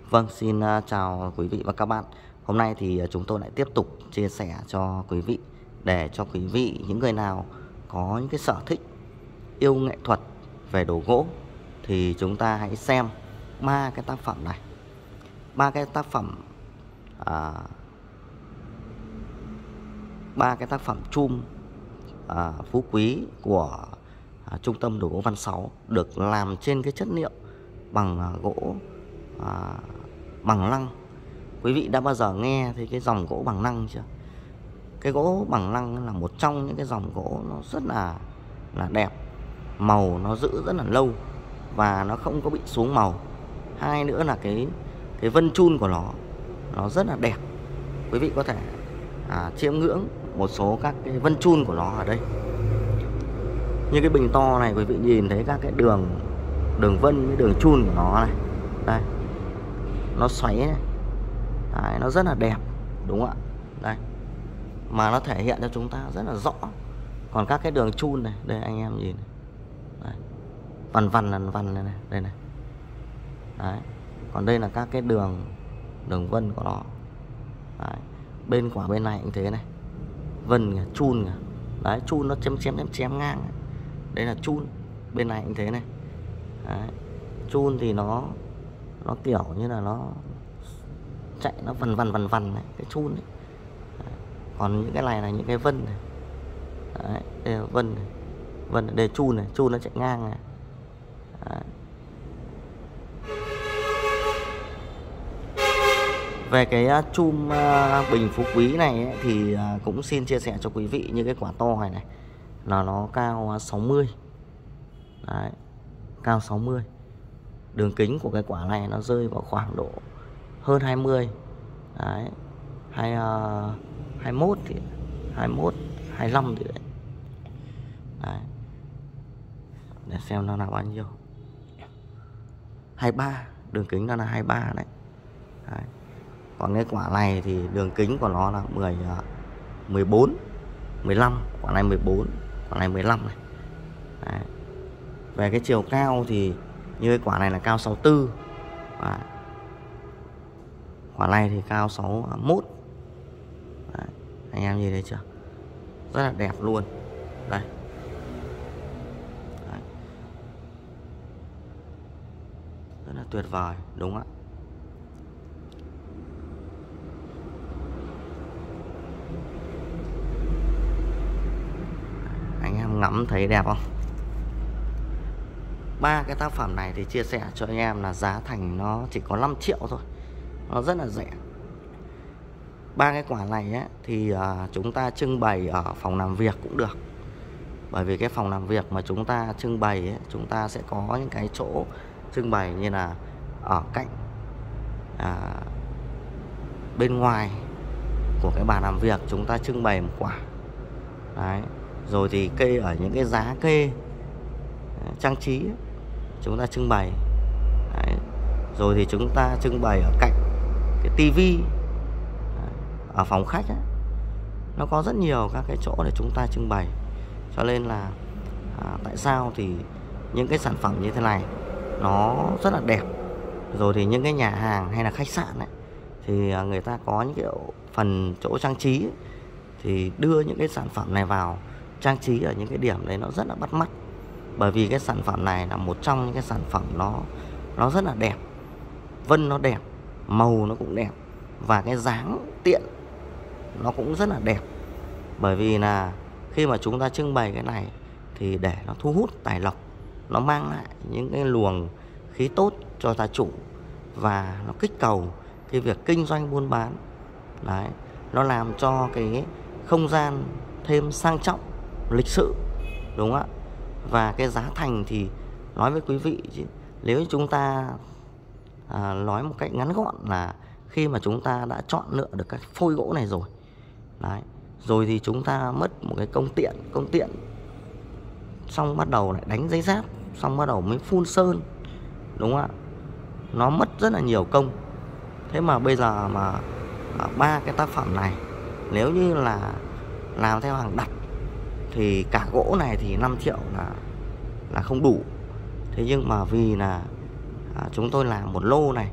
Vâng, xin chào quý vị và các bạn. Hôm nay thì chúng tôi lại tiếp tục chia sẻ cho quý vị, để cho quý vị, những người nào có những cái sở thích yêu nghệ thuật về đồ gỗ, thì chúng ta hãy xem ba cái tác phẩm này. Ba cái tác phẩm chum phú quý của Trung tâm Đồ gỗ Văn Sáu được làm trên cái chất liệu bằng gỗ bằng lăng. Quý vị đã bao giờ nghe thấy cái dòng gỗ bằng lăng chưa? Cái gỗ bằng lăng là một trong những cái dòng gỗ nó rất là đẹp, màu nó giữ rất là lâu và nó không có bị xuống màu. Hai nữa là cái vân chun của nó rất là đẹp. Quý vị có thể chiêm ngưỡng một số các cái vân chun của nó ở đây. Như cái bình to này, quý vị nhìn thấy các cái đường vân với đường chun của nó này. Đây, nó xoáy này. Đấy, nó rất là đẹp, đúng không ạ? Đây, mà nó thể hiện cho chúng ta rất là rõ. Còn các cái đường chun này, đây anh em nhìn này. Đây, vằn này, đây này. Đấy, còn đây là các cái đường vân của nó. Đấy, bên này cũng thế này, vân kìa, chun kìa. Đấy, chun nó chém ngang này. Đây là chun, bên này cũng thế này. Đấy, chun thì nó kiểu như là nó chạy, nó vằn này, cái chun ấy. Đấy. Còn những cái này là những cái vân này. Đấy, đây là vân này. Vân này, đây là chun nó chạy ngang này. Đấy. Về cái chum bình phú quý này ấy, thì cũng xin chia sẻ cho quý vị như cái quả to này là nó cao 60. Đấy, cao 60. Đường kính của cái quả này nó rơi vào khoảng độ hơn 20. Đấy, 21 thì 21, 25 thì đấy. Đấy, để xem nó là bao nhiêu. 23, đường kính nó là 23 đấy. Đấy. Còn cái quả này thì đường kính của nó là 14, 15. Quả này 14, quả này 15 này. Đấy. Về cái chiều cao thì như cái quả này là cao 64. Đấy. Quả này thì cao 61. Đấy. Anh em nhìn thấy chưa? Rất là đẹp luôn. Đây. Đấy. Rất là tuyệt vời, đúng không ạ? Anh em ngắm thấy đẹp không? Ba cái tác phẩm này thì chia sẻ cho anh em là giá thành nó chỉ có 5 triệu thôi. Nó rất là rẻ. Ba cái quả này ấy, thì chúng ta trưng bày ở phòng làm việc cũng được. Bởi vì cái phòng làm việc mà chúng ta trưng bày ấy, chúng ta sẽ có những cái chỗ trưng bày như là ở cạnh bên ngoài của cái bàn làm việc chúng ta trưng bày một quả. Đấy. Rồi thì kê ở những cái giá kê trang trí ấy, chúng ta trưng bày. Đấy. Rồi thì chúng ta trưng bày ở cạnh cái tivi ở phòng khách ấy. Nó có rất nhiều các cái chỗ để chúng ta trưng bày. Cho nên là tại sao thì những cái sản phẩm như thế này nó rất là đẹp. Rồi thì những cái nhà hàng hay là khách sạn ấy, thì người ta có những cái phần chỗ trang trí ấy, thì đưa những cái sản phẩm này vào trang trí ở những cái điểm đấy nó rất là bắt mắt. Bởi vì cái sản phẩm này là một trong những cái sản phẩm nó rất là đẹp. Vân nó đẹp, màu nó cũng đẹp, và cái dáng tiện nó cũng rất là đẹp. Bởi vì là khi mà chúng ta trưng bày cái này thì để nó thu hút tài lộc, nó mang lại những cái luồng khí tốt cho gia chủ, và nó kích cầu cái việc kinh doanh buôn bán. Đấy, nó làm cho cái không gian thêm sang trọng, lịch sự, đúng không ạ? Và cái giá thành thì nói với quý vị, nếu chúng ta nói một cách ngắn gọn là khi mà chúng ta đã chọn lựa được các phôi gỗ này rồi, đấy, rồi thì chúng ta mất một cái công tiện, xong bắt đầu lại đánh giấy giáp, xong bắt đầu mới phun sơn, đúng không ạ? Nó mất rất là nhiều công. Thế mà bây giờ mà ba cái tác phẩm này nếu như là làm theo hàng đặt thì cả gỗ này thì 5 triệu là không đủ. Thế nhưng mà vì là chúng tôi làm một lô này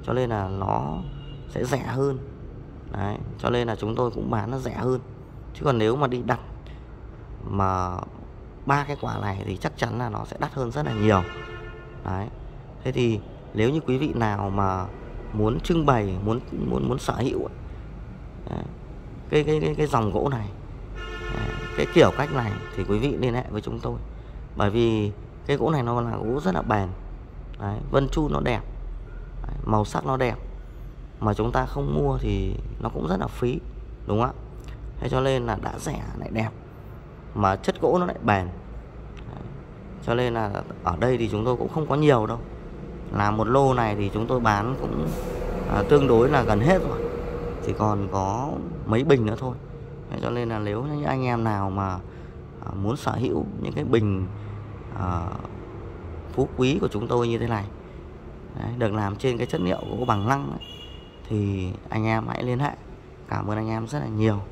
cho nên là nó sẽ rẻ hơn. Đấy, cho nên là chúng tôi cũng bán nó rẻ hơn. Chứ còn nếu mà đi đặt mà 3 cái quả này thì chắc chắn là nó sẽ đắt hơn rất là nhiều. Đấy. Thế thì nếu như quý vị nào mà muốn trưng bày, muốn sở hữu cái dòng gỗ này, cái kiểu cách này thì quý vị liên hệ với chúng tôi. Bởi vì cái gỗ này nó là gỗ rất là bền. Đấy, vân chu nó đẹp. Đấy, màu sắc nó đẹp. Mà chúng ta không mua thì nó cũng rất là phí, đúng không ạ? Thế cho nên là đã rẻ lại đẹp, mà chất gỗ nó lại bền. Đấy. Cho nên là ở đây thì chúng tôi cũng không có nhiều đâu. Là một lô này thì chúng tôi bán cũng tương đối là gần hết rồi, chỉ còn có mấy bình nữa thôi. Thế cho nên là nếu như anh em nào mà muốn sở hữu những cái bình phú quý của chúng tôi như thế này, đấy, được làm trên cái chất liệu gỗ bằng lăng ấy, thì anh em hãy liên hệ. Cảm ơn anh em rất là nhiều.